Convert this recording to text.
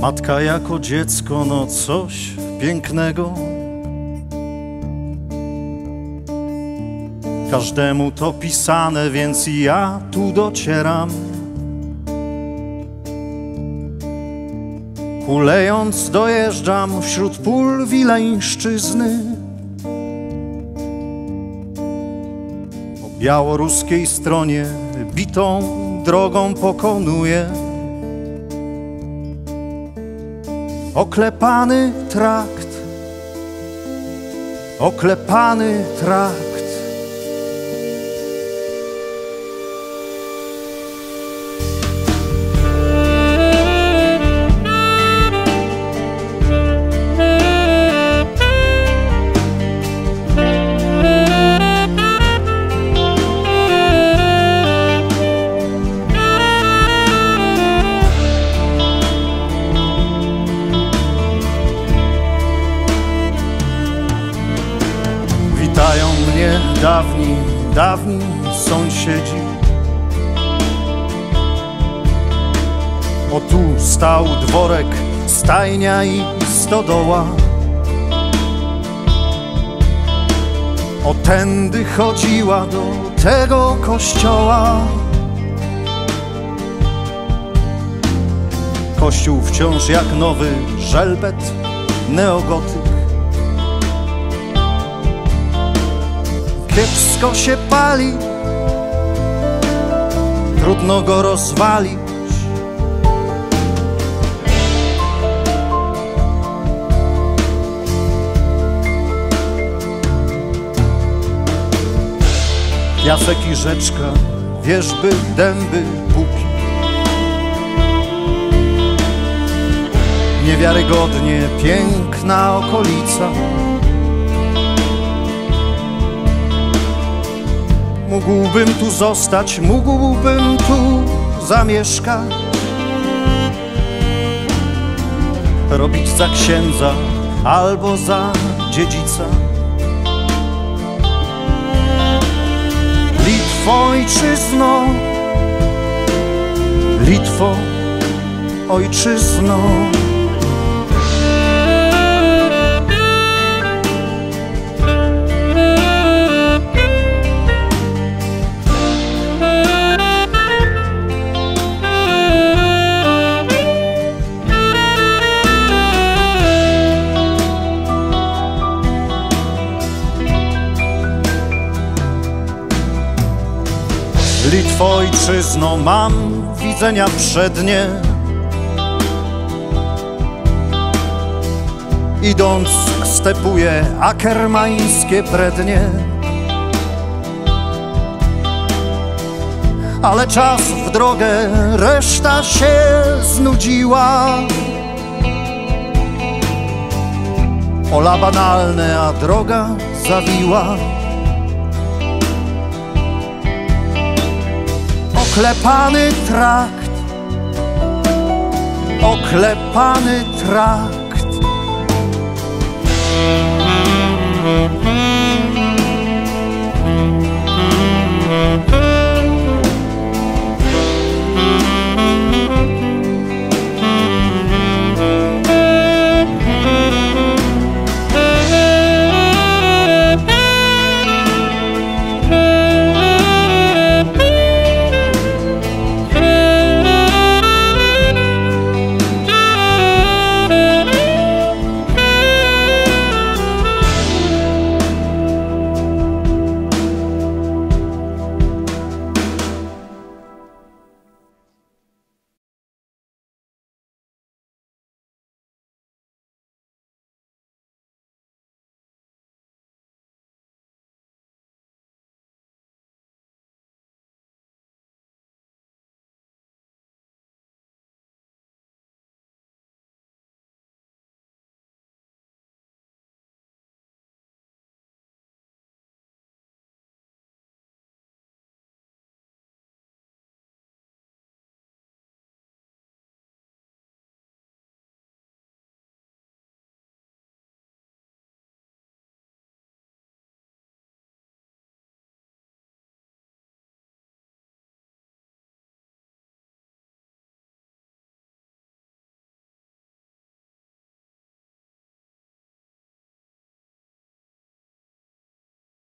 Matka jako dziecko, no coś pięknego. Każdemu to pisane, więc i ja tu docieram. Kulejąc dojeżdżam wśród pól Wileńszczyzny. Po białoruskiej stronie bitą drogą pokonuję oklepany trakt, oklepany trakt. Witają mnie dawni sąsiedzi. O tu stał dworek, stajnia i stodoła. O tędy chodziła do tego kościoła. Kościół wciąż jak nowy żelbet, neogotyk. Kiepsko się pali, trudno go rozwalić. Piasek i rzeczka, wierzby, dęby, buki. Niewiarygodnie piękna okolica. Mógłbym tu zostać, mógłbym tu zamieszkać, robić za księdza albo za dziedzica. Litwo, ojczyzno, Litwo, ojczyzno. Litwo, ojczyzno, mam widzenia przednie. Idąc stepuję akermańskie prednie. Ale czas w drogę, reszta się znudziła. Pola banalne, a droga zawiła. Oklepany trakt, oklepany trakt.